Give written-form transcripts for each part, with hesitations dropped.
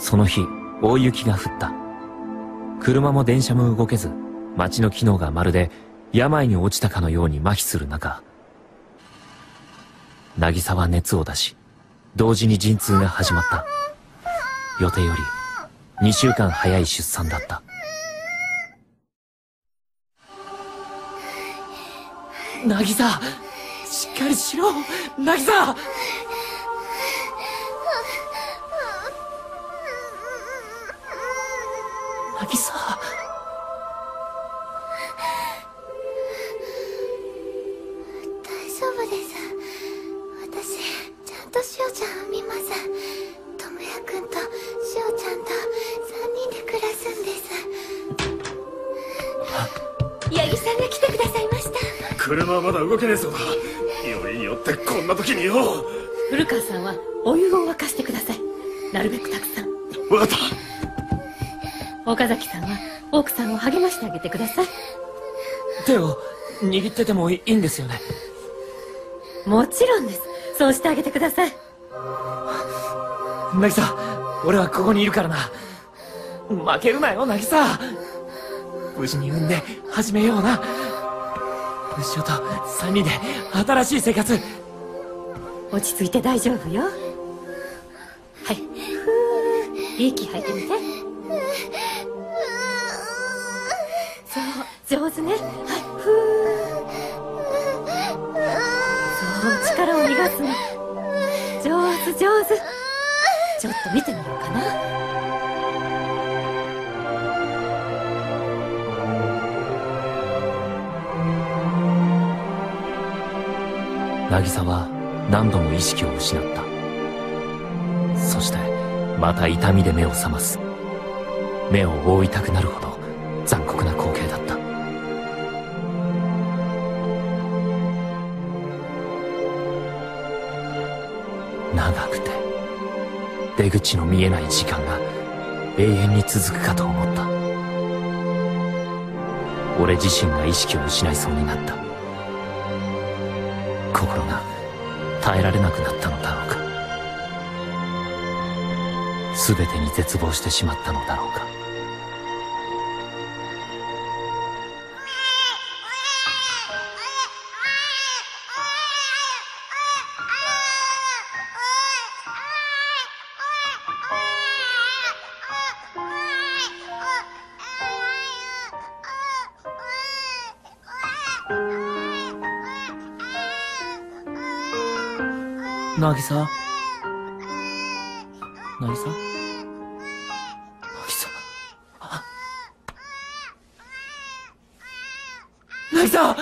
その日、大雪が降った。車も電車も動けず、街の機能がまるで病に落ちたかのように麻痺する中、渚は熱を出し、同時に陣痛が始まった。予定より2週間早い出産だった。渚、しっかりしろ、渚。渚。 大丈夫です。私ちゃんとしおちゃんを見ます。智也くんとしおちゃんと3人で暮らすんです。八木さんが来てくださいました。 車はまだ動けねえそうだ。よりによってこんな時によ。 古川さんはお湯を沸かしてください。なるべくたくさん。 分かった。 岡崎さんは奥さんを励ましてあげてください。 手を握っててもいいんですよね。 もちろんです。そうしてあげてください。 渚、俺はここにいるからな。負けるなよ、渚。無事に産んで始めような。牛尾と3人で新しい生活。 落ち着いて大丈夫よ。はい、息吐いてみて。そう、上手ね。はい、そう、力を逃がすの。上手上手。ちょっと見てみようかな。 渚は何度も意識を失った。そしてまた痛みで目を覚ます。目を覆いたくなるほど残酷な光景だった。長くて出口の見えない時間が永遠に続くかと思った。俺自身が意識を失いそうになった。心が耐えられなくなったのだろうか。全てに絶望してしまったのだろうか。渚？渚？渚！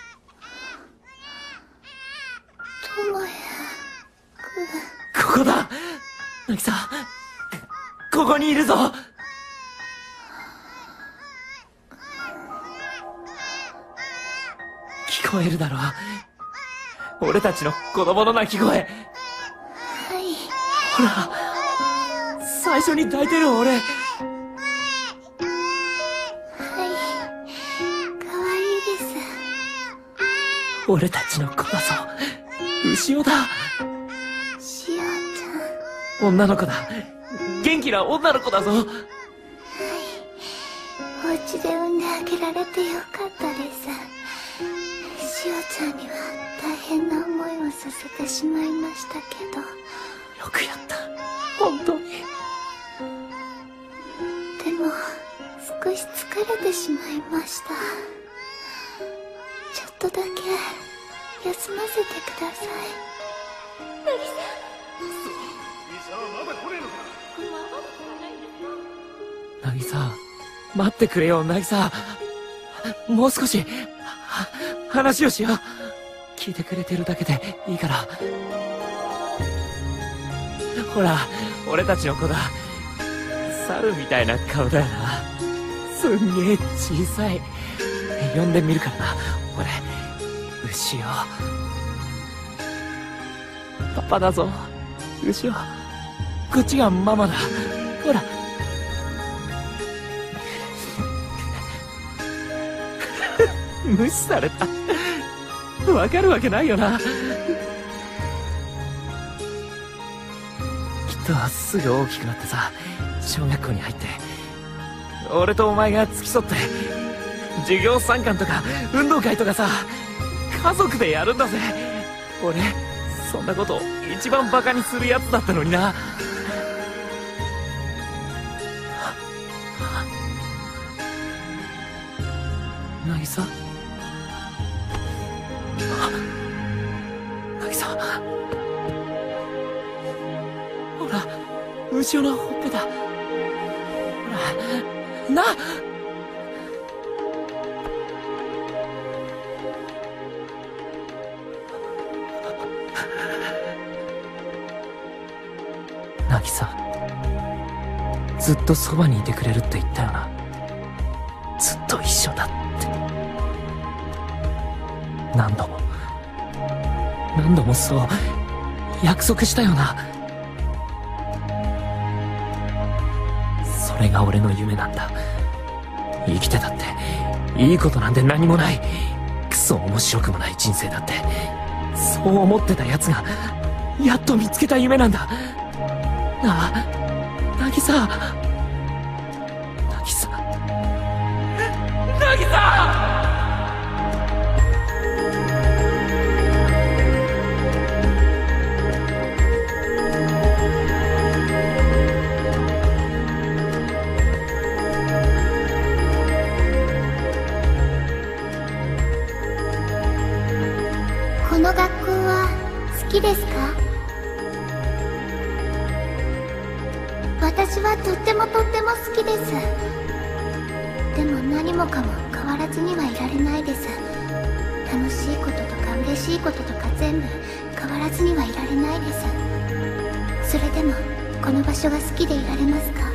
智也くん。 ここだ！渚！ここにいるぞ！聞こえるだろう？俺たちの子供の泣き声。 はい。 ほら、最初に抱いてる俺。 はい。かわいいです。 俺たちの子だぞ。牛尾だ。 しおちゃん。 女の子だ。元気な女の子だぞ。はい。 お家で産んであげられてよかったです。しおちゃんには大変な思いをさせてしまいましたけど。 よくやった。本当に。 でも少し疲れてしまいました。ちょっとだけ休ませてください。渚。 医者はまだ来ねえのか。 渚、待ってくれよ、渚。もう少し話をしよう。聞いてくれてるだけでいいから。ほら、俺たちの子だ。猿みたいな顔だよな。すんげえ小さい。呼んでみるからな。俺、牛尾。パパだぞ、牛尾。こっちがママだ。ほら。無視された。わかるわけないよな。きっとすぐ大きくなってさ、小学校に入って、俺とお前が付き添って授業参観とか運動会とかさ、家族でやるんだぜ。俺そんなこと一番バカにするやつだったのにな。渚、渚、ほら後ろのほっぺだ。ほらな。渚、ずっとそばにいてくれるって言ったよな。ずっと一緒だって。何度もそう約束したよな。それが俺の夢なんだ。生きてたっていいことなんて何もない。クソ面白くもない人生だって、そう思ってた奴がやっと見つけた夢なんだ。なあ、渚、渚、渚。 この学校は好きですか？私はとっても好きです。でも何もかも変わらずにはいられないです。楽しいこととか嬉しいこととか全部変わらずにはいられないです。それでもこの場所が好きでいられますか？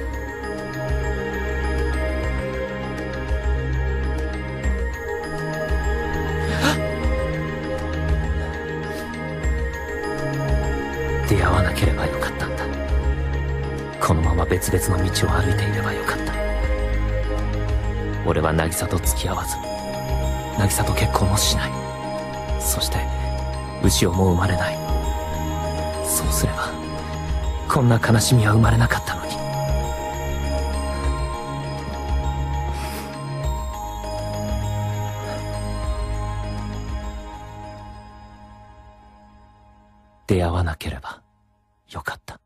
出会わなければよかったんだ。このまま別々の道を歩いていればよかった。俺は渚と付き合わず、渚と結婚もしない。そして牛尾も生まれない。そうすればこんな悲しみは生まれなかったのに。出会わなければよかった。